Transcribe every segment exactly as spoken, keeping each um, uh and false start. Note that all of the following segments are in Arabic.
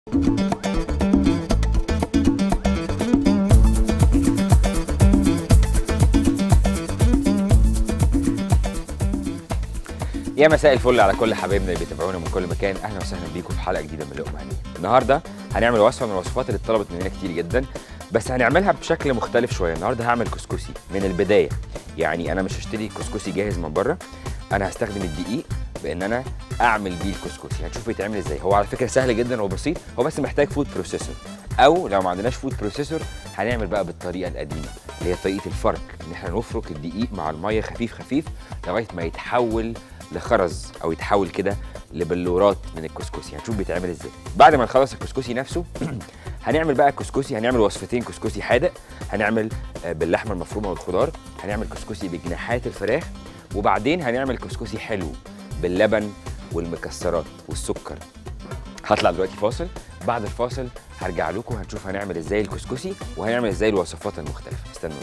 يا مساء الفل على كل حبايبنا اللي بيتابعونا من كل مكان. اهلا وسهلا بيكم في حلقه جديده من لقمه هنيه. النهارده هنعمل وصفه من الوصفات اللي اتطلبت مننا كتير جدا، بس هنعملها بشكل مختلف شويه. النهارده هعمل كسكسي من البدايه، يعني انا مش هشتري كسكسي جاهز من بره، انا هستخدم الدقيق بان انا اعمل بيه الكسكسي. هنشوف بيتعمل ازاي. هو على فكره سهل جدا وبسيط، هو بس محتاج فود بروسيسور، او لو ما عندناش فود بروسيسور هنعمل بقى بالطريقه القديمه اللي هي طريقه الفرك، ان احنا نفرك الدقيق مع الميه خفيف خفيف لغايه ما يتحول لخرز او يتحول كده لبلورات من الكسكسي. هنشوف بيتعمل ازاي. بعد ما نخلص الكسكسي نفسه هنعمل بقى كسكسي. هنعمل وصفتين كسكسي حادق، هنعمل باللحمه المفرومه والخضار، هنعمل كسكسي بجناحات الفراخ، وبعدين هنعمل كسكسي حلو باللبن والمكسرات والسكر. هطلع دلوقتي فاصل، بعد الفاصل هرجع لكم هنشوف هنعمل ازاي الكسكسي وهنعمل ازاي الوصفات المختلفه. استنوا.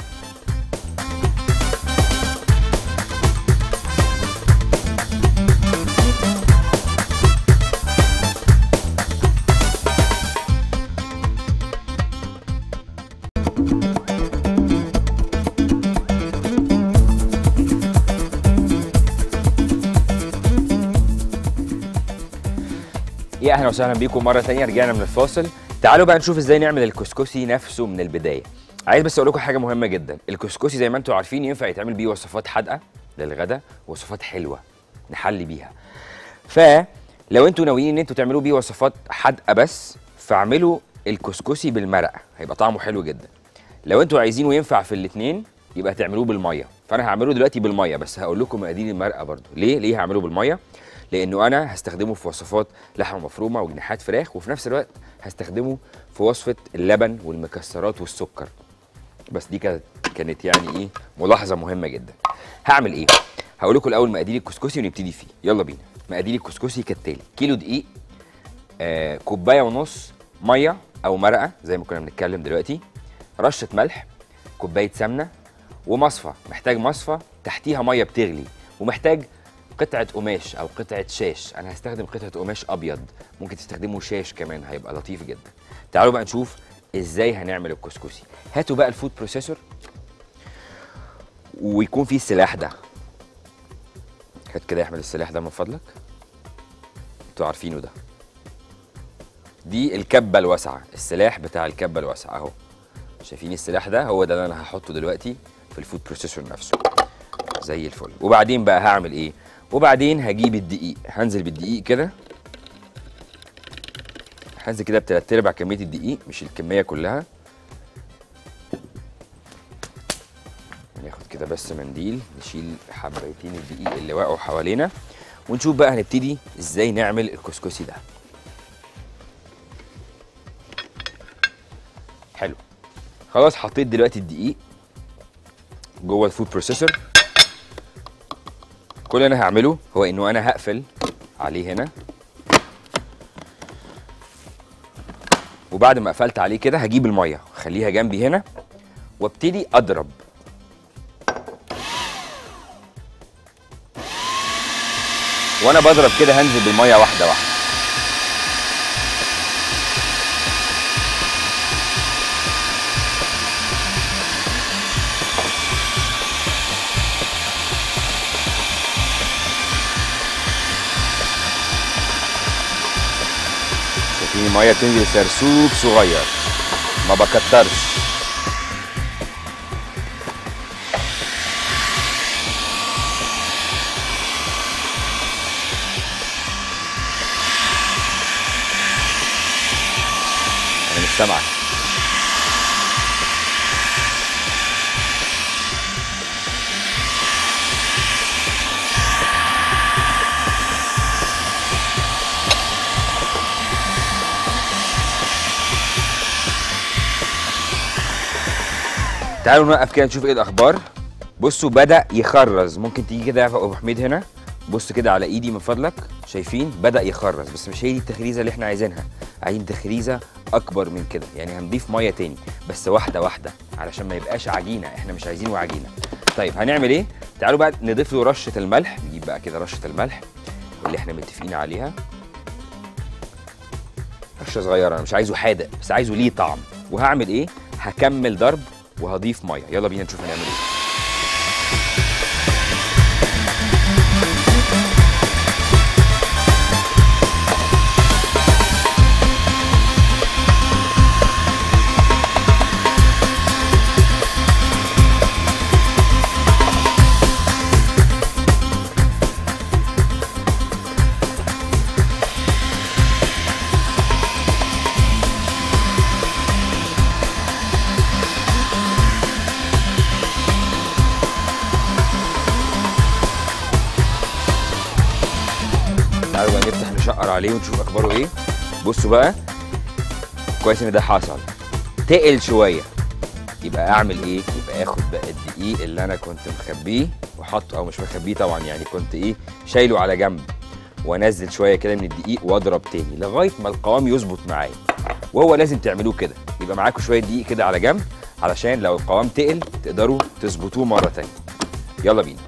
يا اهلا وسهلا بيكم مره ثانيه. رجعنا من الفاصل. تعالوا بقى نشوف ازاي نعمل الكسكسي نفسه من البدايه. عايز بس اقول لكم حاجه مهمه جدا. الكسكسي زي ما انتم عارفين ينفع يتعمل بيه وصفات حادقه للغدا ووصفات حلوه نحلي بيها. فلو انتم ناويين ان انتم تعملوا بيه وصفات حادقه بس، فاعملوا الكسكسي بالمرقه، هيبقى طعمه حلو جدا. لو انتم عايزينه ينفع في الاثنين يبقى تعملوه بالميه، فانا هعمله دلوقتي بالميه، بس هقول لكم مقادير المرقه برده. ليه ليه هعمله بالميه؟ لانه انا هستخدمه في وصفات لحمه مفرومه وجناحات فراخ، وفي نفس الوقت هستخدمه في وصفه اللبن والمكسرات والسكر. بس دي كانت كانت يعني ايه ملاحظه مهمه جدا. هعمل ايه؟ هقول لكم الاول مقادير الكسكسي ونبتدي فيه. يلا بينا. مقادير الكسكسي كالتالي: كيلو دقيق، آه كوبايه ونص ميه او مرقه زي ما كنا بنتكلم دلوقتي، رشه ملح، كوبايه سمنه، ومصفى. محتاج مصفى تحتيها ميه بتغلي، ومحتاج قطعة قماش أو قطعة شاش. أنا هستخدم قطعة قماش أبيض، ممكن تستخدموا شاش كمان هيبقى لطيف جدا. تعالوا بقى نشوف إزاي هنعمل الكسكسي. هاتوا بقى الفود بروسيسور ويكون فيه السلاح ده. هات كده يا أحمد السلاح ده من فضلك، أنتوا عارفينه ده. دي الكبة الواسعة، السلاح بتاع الكبة الواسعة أهو. شايفين السلاح ده؟ هو ده اللي أنا هحطه دلوقتي في الفود بروسيسور نفسه. زي الفل. وبعدين بقى هعمل إيه؟ وبعدين هجيب الدقيق، هنزل بالدقيق كده، هنزل كده بتلات ارباع كميه الدقيق، مش الكميه كلها. ناخد كده بس منديل نشيل حبايتين الدقيق اللي وقعوا حوالينا، ونشوف بقى هنبتدي ازاي نعمل الكسكسي ده. حلو. خلاص حطيت دلوقتي الدقيق جوه الفود بروسيسور. كل اللي انا هعمله هو انه انا هقفل عليه هنا، وبعد ما قفلت عليه كده هجيب الميه اخليها جنبي هنا وابتدي اضرب. وانا بضرب كده هنزل بالميه واحده واحده. الميه تنزل سرسوب صغير، ما بكترش. انا مش سامعك. تعالوا نوقف كده نشوف ايه الاخبار. بصوا بدأ يخرز. ممكن تيجي كده يا ابو حميد هنا، بص كده على ايدي من فضلك. شايفين بدأ يخرز، بس مش هي دي التخريزه اللي احنا عايزينها. عايزين تخريزه اكبر من كده، يعني هنضيف ميه تاني بس واحده واحده علشان ما يبقاش عجينه، احنا مش عايزينه عجينه. طيب هنعمل ايه؟ تعالوا بقى نضيف له رشه الملح. نجيب بقى كده رشه الملح اللي احنا متفقين عليها، رشه صغيره، انا مش عايزه حادق بس عايزه ليه طعم. وهعمل ايه؟ هكمل ضرب وهضيف ميه. يلا بينا نشوف هنعمل ايه. تعالوا بقى نفتح نشقر عليه ونشوف اخباره ايه. بصوا بقى، كويس ان ده حصل. تقل شويه، يبقى اعمل ايه؟ يبقى اخد بقى الدقيق اللي انا كنت مخبيه وحطه، او مش مخبيه طبعا، يعني كنت ايه شايله على جنب، وانزل شويه كده من الدقيق واضرب تاني لغايه ما القوام يظبط معايا. وهو لازم تعملوه كده، يبقى معاكم شويه دقيق كده على جنب علشان لو القوام تقل تقدروا تظبطوه مره تانيه. يلا بينا.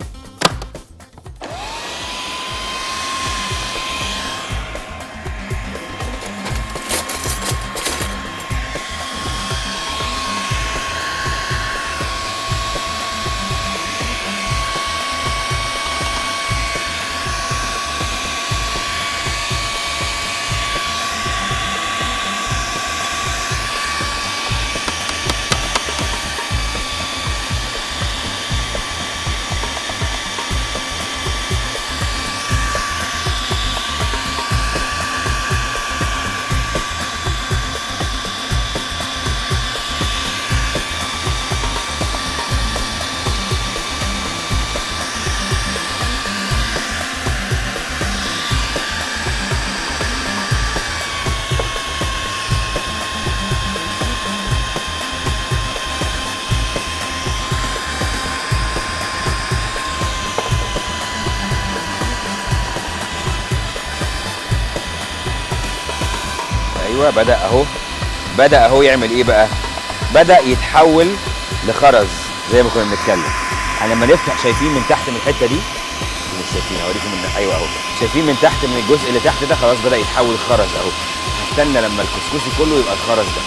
ايوه بدأ اهو، بدأ اهو يعمل ايه بقى؟ بدأ يتحول لخرز زي ما كنا بنتكلم. يعني لما نفتح شايفين من تحت من الحته دي، مش شايفين هوريكم من ايوه اهو، شايفين من تحت من الجزء اللي تحت ده خلاص بدأ يتحول خرز اهو. هستنى لما الكسكسي كله يبقى الخرز ده.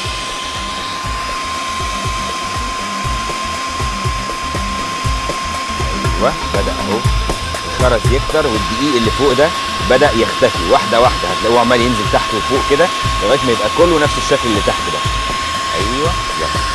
ايوه بدأ اهو الخرز يكتر، والدقيق اللي فوق ده بدأ يختفي واحدة واحدة، هتلاقوه عمال ينزل تحت وفوق كده لغاية ما يبقى كله نفس الشكل اللي تحت ده. أيوه يلا.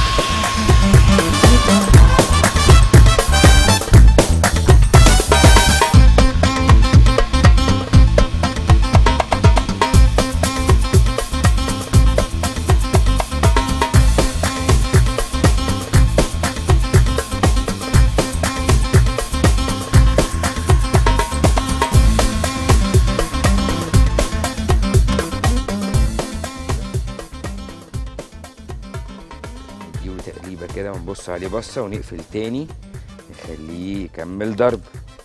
تقليبه كده ونبص عليه بصه ونقفل تاني نخليه يكمل ضرب.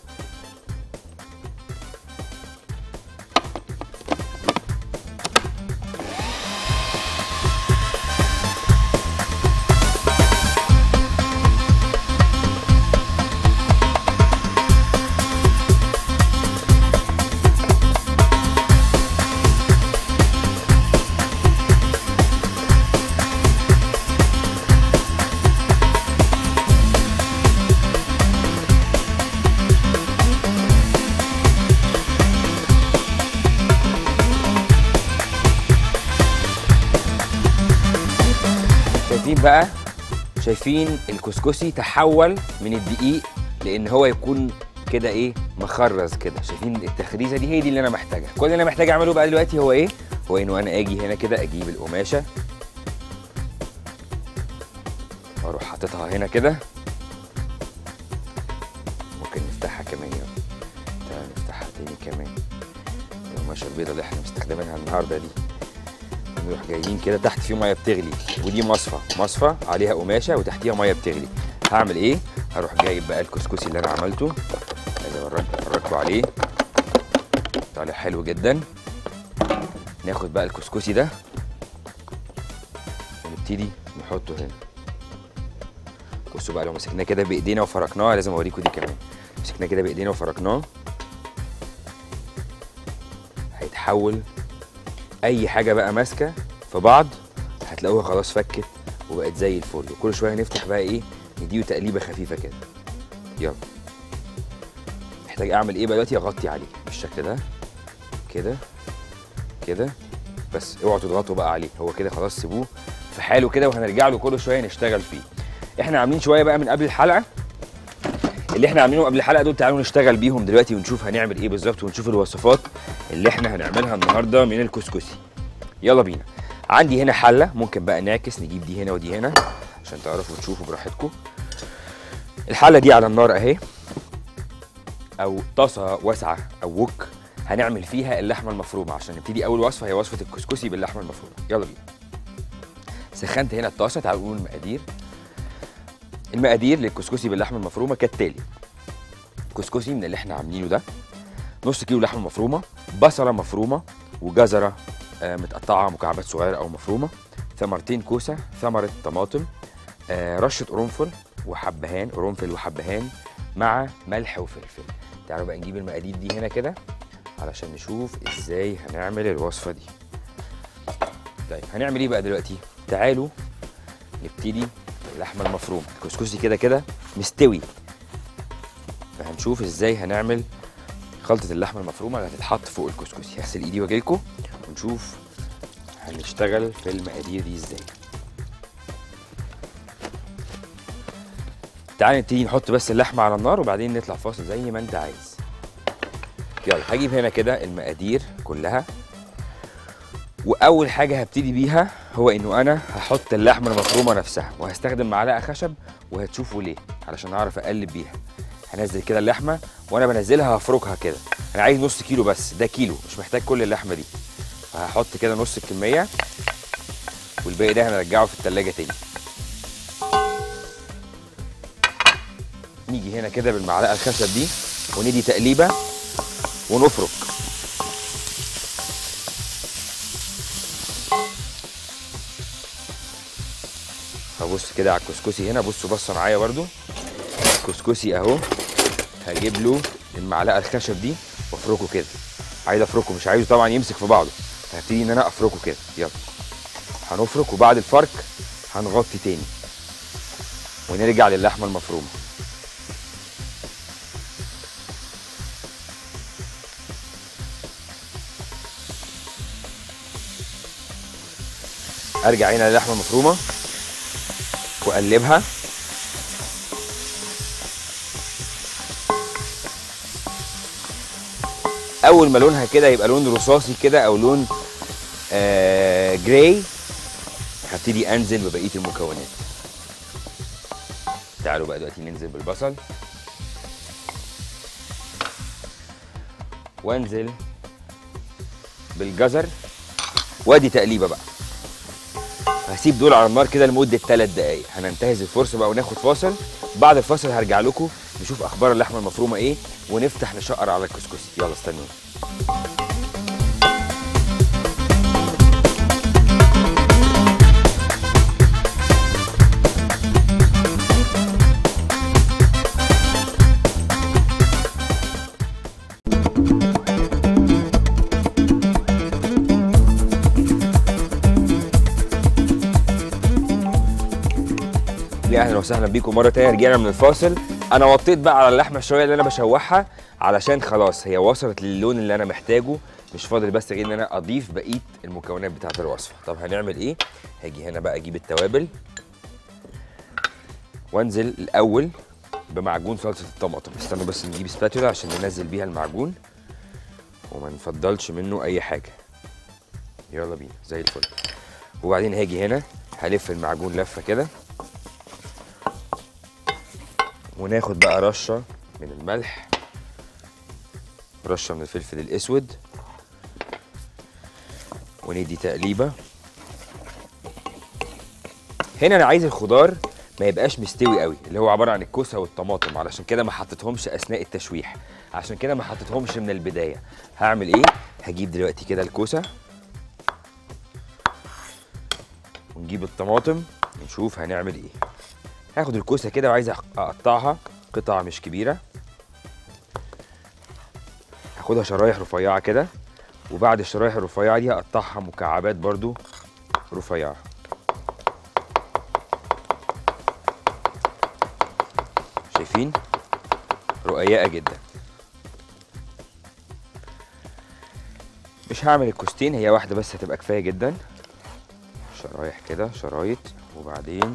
شايفين بقى، شايفين الكسكسي تحول من الدقيق لان هو يكون كده ايه مخرز كده. شايفين التخريزه دي؟ هي دي اللي انا محتاجها. كل اللي انا محتاج اعمله بقى دلوقتي هو ايه؟ هو انه انا اجي هنا كده اجيب القماشه واروح حاططها هنا كده. ممكن نفتحها كمان، يلا تعالى نفتحها تاني كمان. القماشه البيضاء اللي احنا مستخدمينها النهارده دي، نروح جايين كده تحت فيه ميه بتغلي، ودي مصفى مصفى عليها قماشه وتحتيها ميه بتغلي. هعمل ايه؟ هروح جايب بقى الكسكسي اللي انا عملته، عايز اوريكم عليه، طالع حلو جدا. ناخد بقى الكسكسي ده ونبتدي نحطه هنا. بصوا بقى، لو مسكناه كده بايدينا وفركناه، لازم اوريكم دي كمان، مسكناه كده بايدينا وفركناه هيتحول اي حاجه بقى ماسكه في بعض هتلاقوها خلاص فكت وبقت زي الفل. وكل شويه هنفتح بقى ايه، نديله تقليبه خفيفه كده. يلا محتاج اعمل ايه بقى دلوقتي؟ اغطي عليه بالشكل ده كده كده بس. اوعوا تضغطوا بقى عليه، هو كده خلاص سيبوه في حاله كده، وهنرجع له كل شويه نشتغل فيه. احنا عاملين شويه بقى من قبل الحلقه، اللي احنا عاملينهم قبل الحلقه دول تعالوا نشتغل بيهم دلوقتي ونشوف هنعمل ايه بالظبط، ونشوف الوصفات اللي احنا هنعملها النهارده من الكسكسي. يلا بينا. عندي هنا حله، ممكن بقى نعكس نجيب دي هنا ودي هنا عشان تعرفوا تشوفوا براحتكم. الحله دي على النار اهي، او طاسه واسعه او وok، هنعمل فيها اللحمه المفرومه عشان نبتدي اول وصفه، هي وصفه الكسكسي باللحمه المفرومه. يلا بينا. سخنت هنا الطاسه، تعالوا نقول المقادير. المقادير للكسكسي باللحمه المفرومه كالتالي: كسكسي من اللي احنا عاملينه ده، نص كيلو لحمه مفرومه، بصله مفرومه، وجزره آه متقطعه مكعبات صغيره او مفرومه، ثمرتين كوسه، ثمره طماطم، آه رشه قرنفل وحبهان، قرنفل وحبهان، مع ملح وفلفل. تعالوا بقى نجيب المقادير دي هنا كده علشان نشوف ازاي هنعمل الوصفه دي. طيب هنعمل ايه بقى دلوقتي؟ تعالوا نبتدي اللحمه المفرومه. الكسكسي كده كده مستوي، فهنشوف ازاي هنعمل خلطه اللحمه المفرومه اللي هتتحط فوق الكسكسي. هغسل ايدي واجيلكوا ونشوف هنشتغل في المقادير دي ازاي. تعال نبتدي نحط بس اللحمه على النار وبعدين نطلع فاصل زي ما انت عايز. يلا هجيب هنا كده المقادير كلها، واول حاجه هبتدي بيها هو انه انا هحط اللحمه المفرومه نفسها، وهستخدم معلقه خشب وهتشوفوا ليه علشان اعرف اقلب بيها. هنزل كده اللحمه، وانا بنزلها هفركها كده. انا عايز نص كيلو بس، ده كيلو مش محتاج كل اللحمه دي، فهحط كده نص الكميه والباقي ده هنرجعه في التلاجة تاني. نيجي هنا كده بالمعلقه الخشب دي وندي تقليبه ونفرك. هبص كده على الكسكسي هنا، بصوا بصه معايا برده. الكسكسي اهو، هجيب له المعلقه الخشب دي وافركه كده. عايز افركه، مش عايزه طبعا يمسك في بعضه، فهبتدي ان انا افركه كده. يلا هنفرك، وبعد الفرك هنغطي تاني ونرجع للحمه المفرومه. ارجع هنا للحمه المفرومه واقلبها. اول ما لونها كده يبقى لون رصاصي كده او لون آه جراي، هبتدي انزل ببقيه المكونات. تعالوا بقى دلوقتي ننزل بالبصل، وانزل بالجزر، وادي تقليبه بقى. هسيب دول على النار كده لمده ثلاث دقايق. هننتهز الفرصه بقى وناخد فاصل. بعد الفاصل هرجع لكم نشوف اخبار اللحمه المفرومه ايه، ونفتح نشقر على الكسكسي. يلا استنوني. يا اهلا وسهلا بيكم مره تانيه. رجعنا من الفاصل. انا وطيت بقى على اللحمه شويه اللي انا بشوحها علشان خلاص هي وصلت للون اللي انا محتاجه، مش فاضل بس غير ان انا اضيف بقيه المكونات بتاعه الوصفه. طب هنعمل ايه؟ هاجي هنا بقى اجيب التوابل، وانزل الاول بمعجون صلصه الطماطم. استنوا بس نجيب سباتولا عشان ننزل بيها المعجون وما نفضلش منه اي حاجه. يلا بينا زي الفل. وبعدين هاجي هنا هلف المعجون لفه كده، وناخد بقى رشه من الملح، رشه من الفلفل الاسود، وندي تقليبه. هنا انا عايز الخضار ما يبقاش مستوي قوي، اللي هو عباره عن الكوسه والطماطم، علشان كده ما حطيتهمش اثناء التشويح، عشان كده ما حطيتهمش من البدايه. هعمل ايه؟ هجيب دلوقتي كده الكوسه ونجيب الطماطم ونشوف هنعمل ايه. هاخد الكوسه كده وعايز اقطعها قطع مش كبيره، هاخدها شرايح رفيعه كده وبعد الشرايح الرفيعه دي هقطعها مكعبات برضو رفيعه. شايفين؟ رقيقه جدا. مش هعمل الكوستين، هي واحده بس هتبقى كفايه جدا. شرايح كده، شرايط، وبعدين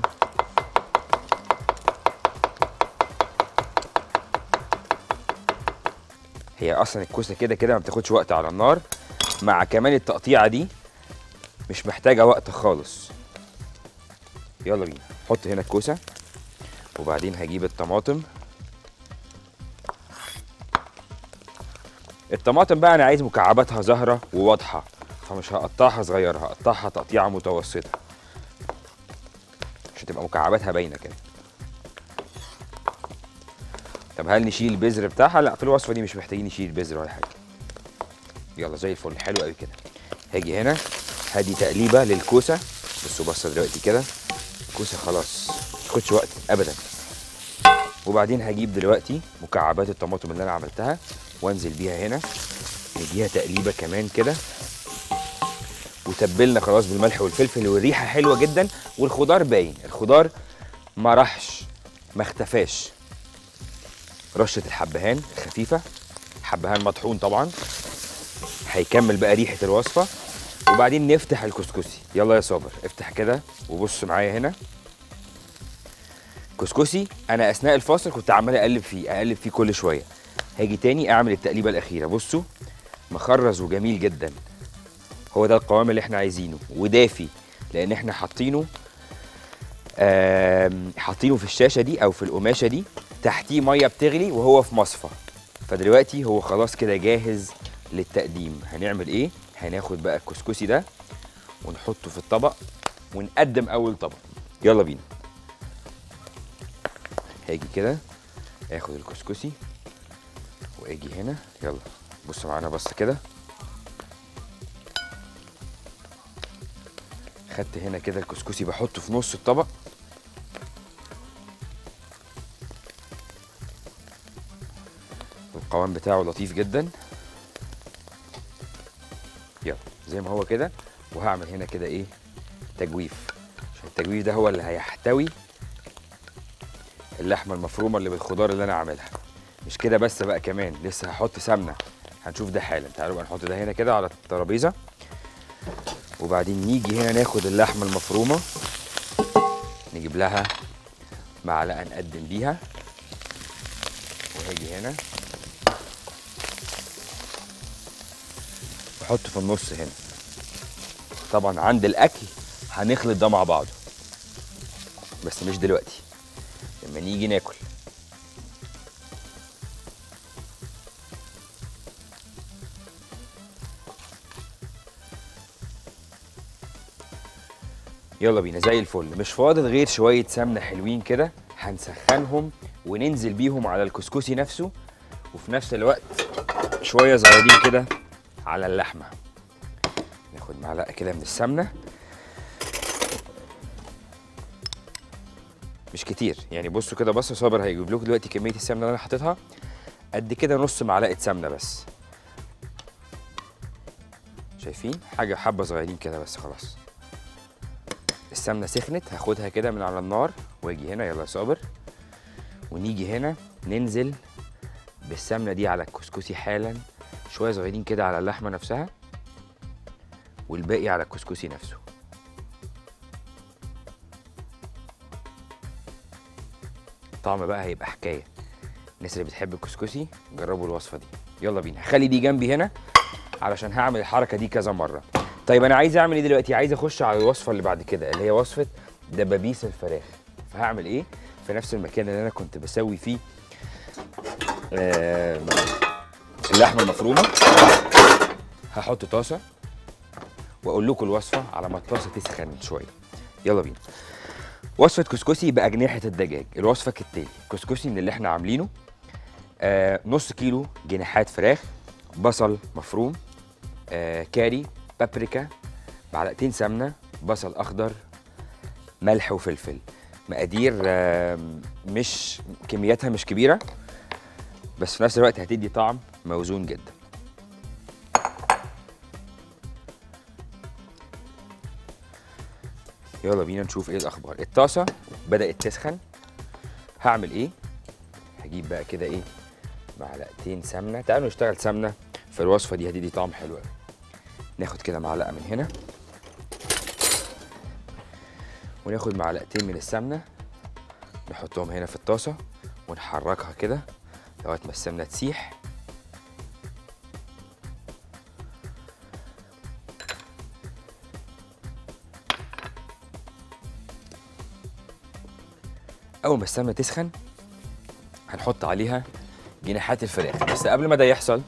هي اصلا الكوسه كده كده ما بتاخدش وقت على النار، مع كمان التقطيعه دي مش محتاجه وقت خالص. يلا بينا. حط هنا الكوسه، وبعدين هجيب الطماطم. الطماطم بقى انا عايز مكعباتها ظاهره وواضحه، فمش هقطعها صغيره، هقطعها تقطيعه متوسطه عشان تبقى مكعباتها باينه كده. طب هل نشيل البذر بتاعها؟ لا، في الوصفه دي مش محتاجين نشيل البذر ولا حاجه. يلا زي الفل، حلو قوي كده. هاجي هنا هدي تقليبه للكوسه. بصوا بصه دلوقتي كده، الكوسه خلاص مش تاخدش وقت ابدا. وبعدين هجيب دلوقتي مكعبات الطماطم اللي انا عملتها وانزل بيها هنا، نديها تقليبه كمان كده. وتبلنا خلاص بالملح والفلفل، والريحه حلوه جدا، والخضار باين، الخضار ما راحش ما اختفاش. رشه الحبهان خفيفه، حبهان مطحون طبعا، هيكمل بقى ريحه الوصفه. وبعدين نفتح الكسكسي. يلا يا صابر افتح كده وبص معايا هنا. كسكسي انا اثناء الفاصل كنت عمال اقلب فيه اقلب فيه كل شويه. هاجي تاني اعمل التقليبه الاخيره. بصوا مخرز وجميل جدا، هو ده القوام اللي احنا عايزينه، ودافي لان احنا حاطينه حاطينه في الشاشه دي او في القماشه دي، تحتيه ميه بتغلي وهو في مصفى. فدلوقتي هو خلاص كده جاهز للتقديم. هنعمل ايه؟ هناخد بقى الكسكسي ده ونحطه في الطبق ونقدم اول طبق. يلا بينا. هاجي كده اخد الكسكسي واجي هنا. يلا بصوا معانا بصه كده. خدت هنا كده الكسكسي بحطه في نص الطبق. القوام بتاعه لطيف جدا. يلا زي ما هو كده. وهعمل هنا كده ايه؟ تجويف، عشان التجويف ده هو اللي هيحتوي اللحمه المفرومه اللي بالخضار اللي انا عاملها. مش كده بس بقى، كمان لسه هحط سمنه، هنشوف ده حالا. تعالوا بقى نحط ده هنا كده على الترابيزه، وبعدين نيجي هنا ناخد اللحمه المفرومه نجيب لها معلقه نقدم بيها. وهاجي هنا واحط في النص هنا. طبعا عند الاكل هنخلط ده مع بعضه، بس مش دلوقتي، لما نيجي ناكل. يلا بينا زي الفل. مش فاضل غير شويه سمنه حلوين كده، هنسخنهم وننزل بيهم على الكسكسي نفسه، وفي نفس الوقت شويه صغيرين كده على اللحمه. ناخد معلقه كده من السمنه، مش كتير يعني. بصوا كده، بصوا صابر هيجيب لكم دلوقتي كميه السمنه اللي انا حاططها قد كده، نص معلقه سمنه بس. شايفين؟ حاجه حبه صغيرين كده بس. خلاص السمنه سخنت، هاخدها كده من على النار واجي هنا. يلا يا صابر. ونيجي هنا ننزل بالسمنه دي على الكسكسي حالا، شويه صغيرين كده على اللحمه نفسها، والباقي على الكسكسي نفسه. الطعم بقى هيبقى حكايه. الناس اللي بتحب الكسكسي جربوا الوصفه دي. يلا بينا. خلي دي جنبي هنا علشان هعمل الحركه دي كذا مره. طيب انا عايز اعمل ايه دلوقتي؟ عايز اخش على الوصفه اللي بعد كده، اللي هي وصفه دبابيس الفراخ. فهعمل ايه؟ في نفس المكان اللي انا كنت بسوي فيه آه اللحمه المفرومه، هحط طاسه واقول لكم الوصفه على ما الطاسه تسخن شويه. يلا بينا. وصفه كسكسي باجنحه الدجاج. الوصفه كالتالي: كسكسي من اللي احنا عاملينه، آه نص كيلو جناحات فراخ، بصل مفروم، آه كاري، بابريكا، معلقتين سمنه، بصل اخضر، ملح وفلفل. مقادير آه مش كمياتها مش كبيره، بس في نفس الوقت هتدي طعم موزون جدا. يلا بينا نشوف ايه الاخبار. الطاسه بدات تسخن. هعمل ايه؟ هجيب بقى كده ايه معلقتين سمنه. تعالوا نشتغل سمنه في الوصفه دي، هتدي طعم حلو قوي. ناخد كده معلقه من هنا وناخد معلقتين من السمنه نحطهم هنا في الطاسه ونحركها كده لغايه ما السمنه تسيح. اول ما السمنه تسخن هنحط عليها جناحات الفراخ. بس قبل ما ده يحصل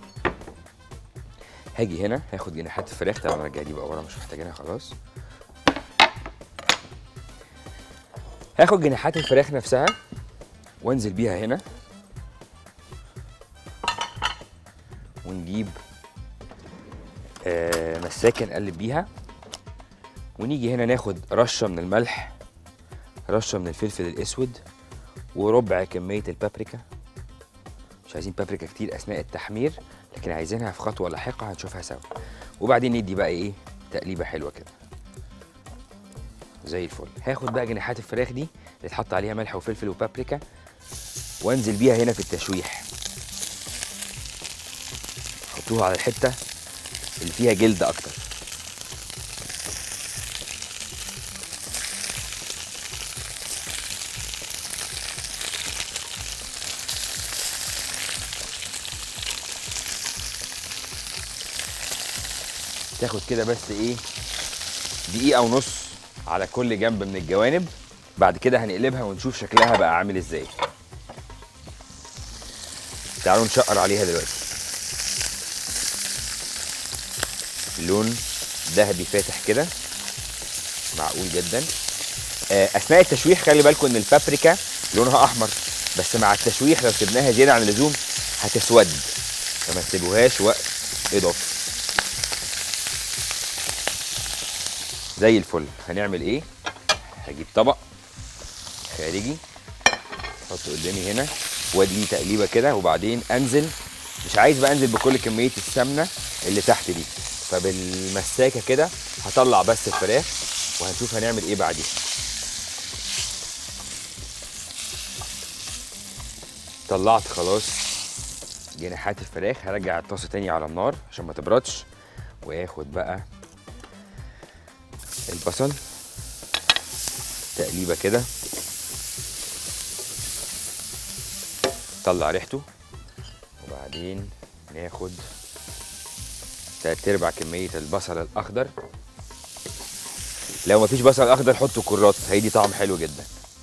هاجي هنا هاخد جناحات الفراخ. طبعا ارجع دي بقى ورا، مش محتاجينها خلاص. هاخد جناحات الفراخ نفسها وانزل بيها هنا، ونجيب آه مساكه نقلب بيها، ونيجي هنا ناخد رشه من الملح، رشه من الفلفل الاسود، وربع كميه البابريكا. مش عايزين بابريكا كتير اثناء التحمير، لكن عايزينها في خطوه لاحقه هنشوفها سوا. وبعدين ندي بقى ايه تقليبه حلوه كده زي الفل. هاخد بقى جناحات الفراخ دي اللي اتحط عليها ملح وفلفل وبابريكا وانزل بيها هنا في التشويح. حطوها على الحته اللي فيها جلد اكتر. تاخد كده بس ايه دقيقة ونص على كل جنب من الجوانب. بعد كده هنقلبها ونشوف شكلها بقى عامل ازاي. تعالوا نشقر عليها دلوقتي. اللون ذهبي فاتح كده معقول جدا. اثناء التشويح خلي بالكم ان البابريكا لونها احمر، بس مع التشويح لو سيبناها زياده عن اللزوم هتسود، فما تسيبوهاش وقت اضافي. زي الفل. هنعمل ايه؟ هجيب طبق خارجي احطه قدامي هنا وادي تقليبه كده، وبعدين انزل. مش عايز بقى انزل بكل كميه السمنه اللي تحت دي، فبالمساكه كده هطلع بس الفراخ وهنشوف هنعمل ايه بعديها. طلعت خلاص جناحات الفراخ. هرجع الطاسه تاني على النار عشان ما تبردش، واخد بقى البصل تقليبه كده طلع ريحته، وبعدين ناخد تلات ارباع كميه البصل الاخضر. لو مفيش بصل اخضر حطوا كرات، هيدي طعم حلو جدا.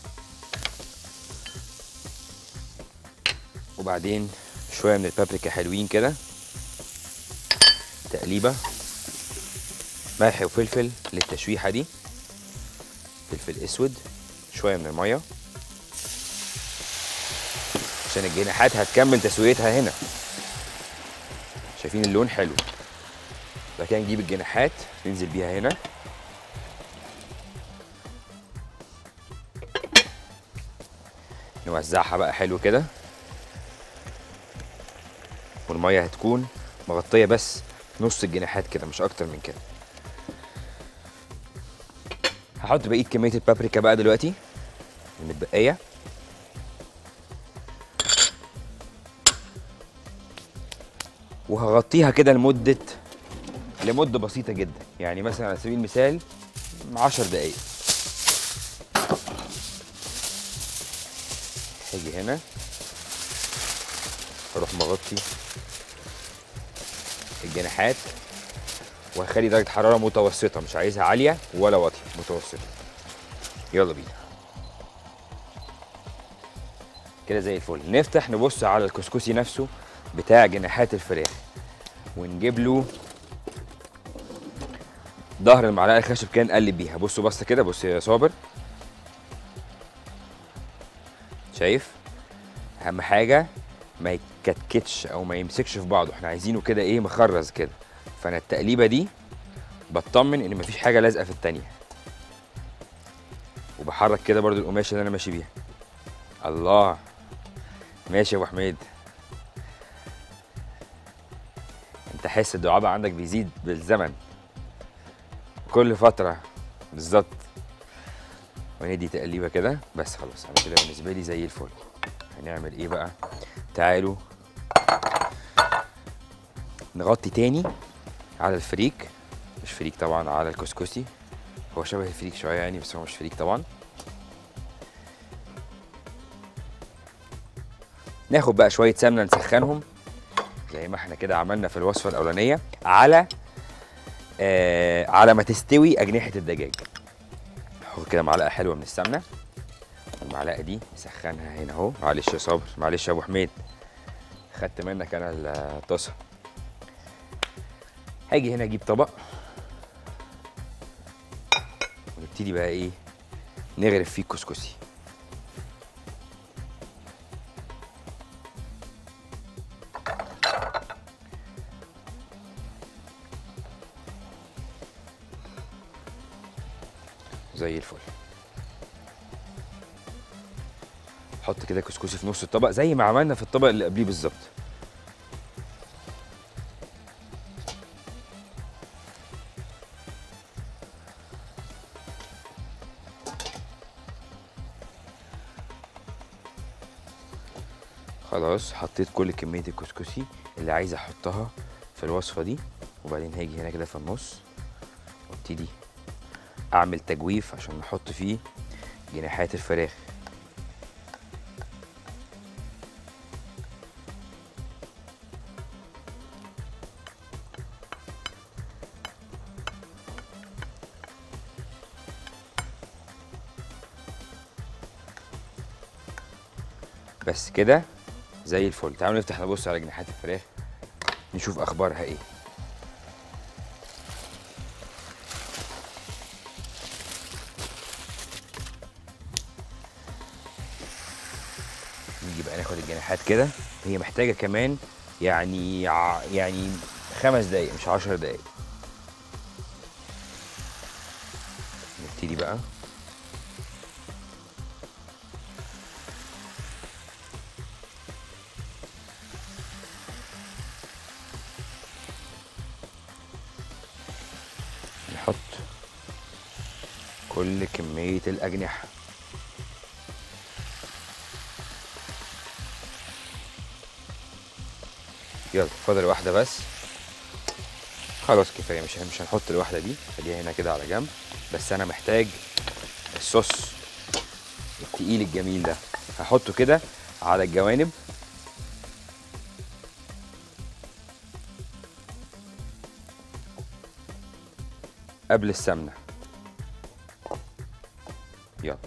وبعدين شويه من البابريكا حلوين كده تقليبه، ملح وفلفل للتشويحه دي، فلفل اسود، شويه من الميه عشان الجناحات هتكمل تسويتها هنا. شايفين اللون حلو. بعد كده نجيب الجناحات ننزل بيها هنا، نوزعها بقى حلو كده، والميه هتكون مغطيه بس نص الجناحات كده مش اكتر من كده. هحط بقيه كميه البابريكا بقى دلوقتي المتبقيه، وهغطيها كده لمده لمده بسيطه جدا، يعني مثلا على سبيل المثال عشر دقايق. هاجي هنا اروح مغطي الجناحات وهخلي درجه حراره متوسطه، مش عايزها عاليه ولا واطيه، متوسطه. يلا بينا كده زي الفل. نفتح نبص على الكسكسي نفسه بتاع جناحات الفراخ ونجيب له ظهر المعلقه الخشب كده نقلب بيها. بصوا بصه كده، بص يا صابر، شايف؟ اهم حاجه ما يتكتكتش او ما يمسكش في بعضه، احنا عايزينه كده ايه مخرز كده. فانا التقليبه دي بطمن ان مفيش حاجه لازقه في التانيه، وبحرك كده برضو القماشه اللي انا ماشي بيها. الله، ماشي يا ابو حميد. انت حس الدعابه عندك بيزيد بالزمن كل فتره بالظبط. وندي تقليبه كده بس. خلاص انا كده بالنسبه لي زي الفل. هنعمل ايه بقى؟ تعالوا نغطي تاني على الفريك، مش فريك طبعا، على الكسكسي. هو شبه الفريك شويه يعني بس هو مش فريك طبعا. ناخد بقى شويه سمنه نسخنهم زي ما احنا كده عملنا في الوصفه الاولانيه على آه على ما تستوي اجنحه الدجاج. ناخد كده معلقه حلوه من السمنه، المعلقه دي نسخنها هنا اهو. معلش يا صابر، معلش يا ابو حميد، خدت منك انا الطاسه. هاجي هنا اجيب طبق ونبتدي بقى ايه، نغرف فيه الكسكسي. زي الفل. حط كده كسكسي في نص الطبق زي ما عملنا في الطبق اللي قبليه بالظبط. خلاص حطيت كل كمية الكسكسي اللي عايز احطها في الوصفة دي، وبعدين هاجي هنا كده في النص وابتدي اعمل تجويف عشان نحط فيه جناحات الفراخ. بس كده زي الفل. تعالوا نفتح نبص على جناحات الفراخ نشوف اخبارها ايه. نيجي بقى ناخد الجناحات كده، هي محتاجه كمان يعني يعني خمس دقايق مش عشر دقايق. نبتدي بقى نحط كل كمية الأجنحة. يلا فاضل واحدة بس. خلاص كفاية، مش مش هنحط الواحدة دي، خليها هنا كده على جنب. بس أنا محتاج الصوص التقيل الجميل ده، هحطه كده على الجوانب. قبل السمنة. يلا.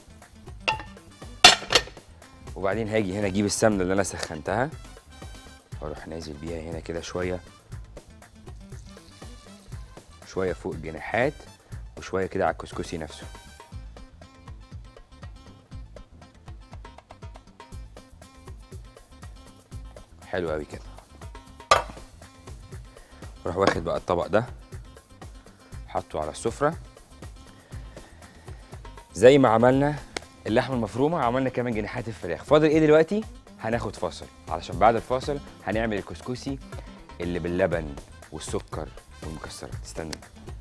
وبعدين هاجي هنا اجيب السمنة اللي انا سخنتها واروح نازل بيها هنا كده شوية شوية فوق الجناحات وشوية كده على الكسكسي نفسه. حلو قوي كده. اروح واخد بقى الطبق ده حطه على السفرة زي ما عملنا اللحمة المفرومة، عملنا كمان جناحات الفراخ. فاضل ايه دلوقتي؟ هناخد فاصل، علشان بعد الفاصل هنعمل الكسكسي اللي باللبن والسكر والمكسرات. استنوا.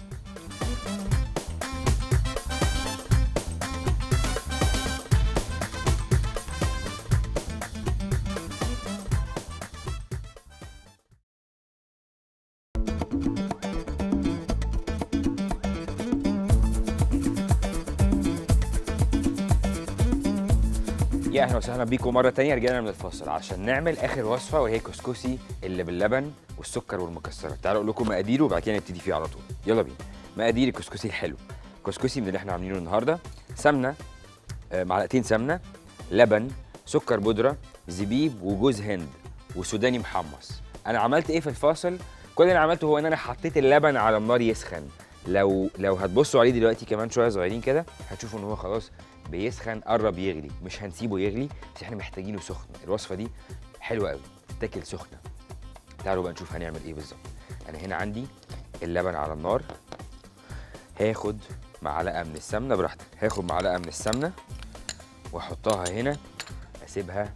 يا اهلا وسهلا بيكم مره تانية. رجعنا من الفاصل عشان نعمل اخر وصفه وهي كسكسي اللي باللبن والسكر والمكسرات. تعالوا اقول لكم مقاديره وبعد كده نبتدي فيه على طول. يلا بينا. مقادير الكسكسي الحلو. كسكسي من اللي احنا عاملينه النهارده: سمنه، آه معلقتين سمنه، لبن، سكر بودره، زبيب وجوز هند وسوداني محمص. انا عملت ايه في الفاصل؟ كل اللي انا عملته هو ان انا حطيت اللبن على النار يسخن. لو لو هتبصوا عليه دلوقتي كمان شويه صغيرين كده هتشوفوا ان هو خلاص بيسخن، قرب يغلي. مش هنسيبه يغلي بس احنا محتاجينه سخن. الوصفه دي حلوه قوي تتاكل سخنه. تعالوا بقى نشوف هنعمل ايه بالظبط. انا هنا عندي اللبن على النار، هاخد معلقه من السمنه براحتك، هاخد معلقه من السمنه واحطها هنا اسيبها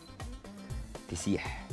تسيح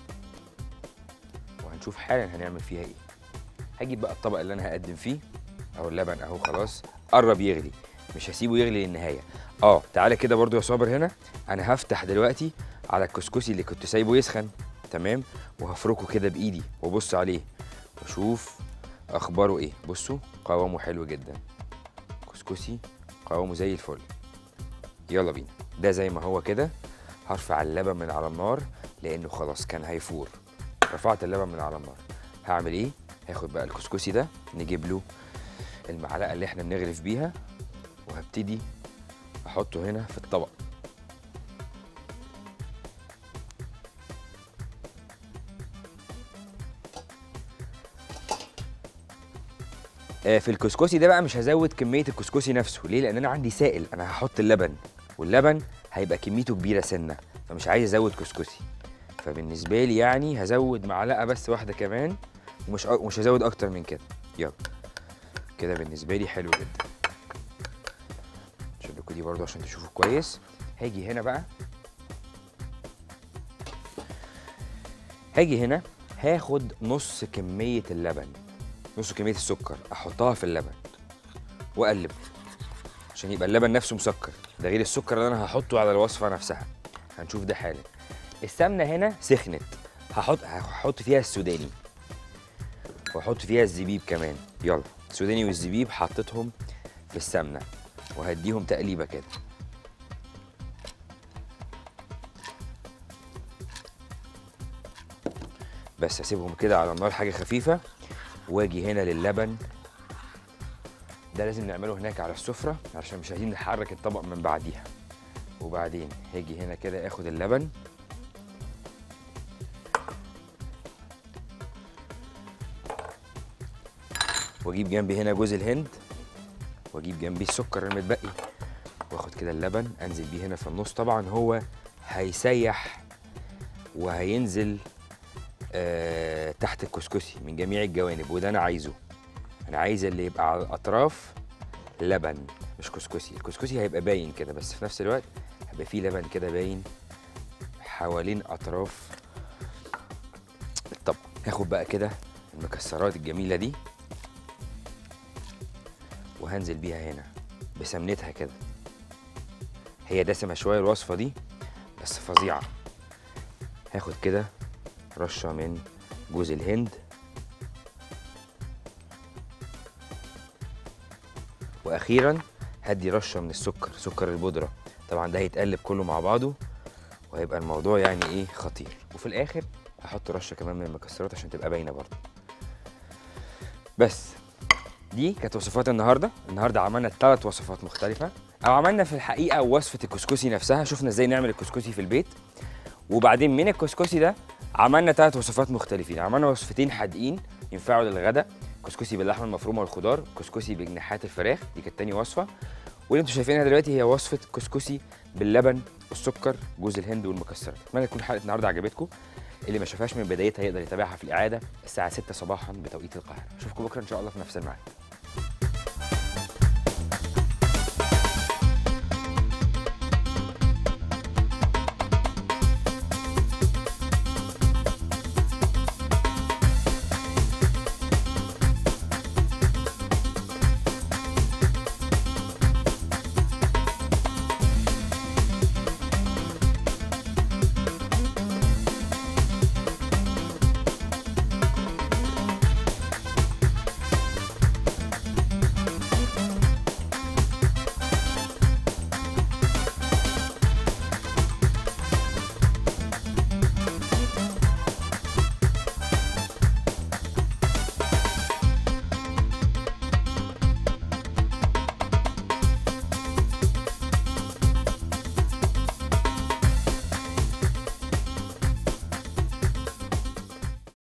وهنشوف حالا هنعمل فيها ايه. هجيب بقى الطبق اللي انا هقدم فيه اهو. اللبن اهو خلاص قرب يغلي. مش هسيبه يغلي للنهايه. اه تعالى كده برضو يا صابر هنا، انا هفتح دلوقتي على الكسكسي اللي كنت سايبه يسخن، تمام، وهفركه كده بايدي وابص عليه واشوف اخباره ايه. بصوا قوامه حلو جدا، كسكسي قوامه زي الفل. يلا بينا، ده زي ما هو كده. هرفع اللبن من على النار لانه خلاص كان هيفور. رفعت اللبن من على النار، هعمل ايه؟ هاخد بقى الكسكسي ده، نجيب له المعلقه اللي احنا بنغرف بيها، وهبتدي احطه هنا في الطبق. في الكسكسي ده بقى مش هزود كميه الكسكسي نفسه، ليه؟ لان انا عندي سائل، انا هحط اللبن، واللبن هيبقى كميته كبيره سنه، فمش عايز ازود كسكسي. فبالنسبه لي يعني هزود معلقه بس واحده كمان، ومش مش هزود اكتر من كده. يلا كده بالنسبه لي حلو جدا. شوف لكم دي برضو عشان تشوفوا كويس. هاجي هنا بقى، هاجي هنا هاخد نص كميه اللبن، نص كميه السكر، احطها في اللبن واقلب عشان يبقى اللبن نفسه مسكر، ده غير السكر اللي انا هحطه على الوصفه نفسها. هنشوف ده حالا. السمنه هنا سخنت، هحط هحط فيها السوداني واحط فيها الزبيب كمان. يلا السوداني والزبيب حطيتهم في السمنه وهديهم تقليبه كده. بس هسيبهم كده على النار حاجه خفيفه، واجي هنا للبن. ده لازم نعمله هناك على السفره عشان مش عايزين نحرك الطبق من بعديها. وبعدين هاجي هنا كده اخد اللبن واجيب جنبي هنا جوز الهند، واجيب جنبي السكر المتبقي، واخد كده اللبن انزل بيه هنا في النص. طبعا هو هيسيح وهينزل آه تحت الكسكسي من جميع الجوانب، وده انا عايزه. انا عايز اللي يبقى على الاطراف لبن مش كسكسي. الكسكسي هيبقى باين كده، بس في نفس الوقت هيبقى فيه لبن كده باين حوالين اطراف الطبق. هاخد بقى كده المكسرات الجميله دي وهنزل بيها هنا بسمنتها كده. هي دسمه شويه الوصفه دي بس فظيعه. هاخد كده رشه من جوز الهند، واخيرا هدي رشه من السكر، سكر البودره. طبعا ده هيتقلب كله مع بعضه وهيبقى الموضوع يعني ايه خطير. وفي الاخر هحط رشه كمان من المكسرات عشان تبقى باينه برضه. بس دي كانت وصفات النهارده. النهارده عملنا ثلاث وصفات مختلفه، او عملنا في الحقيقه وصفه الكسكسي نفسها، شفنا ازاي نعمل الكسكسي في البيت. وبعدين من الكسكسي ده عملنا ثلاث وصفات مختلفين. عملنا وصفتين حادقين ينفعوا للغدا، كسكسي باللحمه المفرومه والخضار، كسكسي بجناحات الفراخ، دي كانت تاني وصفه. واللي انتوا شايفينها دلوقتي هي وصفه كسكسي باللبن والسكر جوز الهند والمكسرات. اتمنى تكون حلقه النهارده عجبتكم. اللي ما شافهاش من بدايتها يقدر يتابعها في الاعاده الساعه ستة صباحا بتوقيت القاهره. اشوفكم بكره ان شاء الله في نفس الميعاد.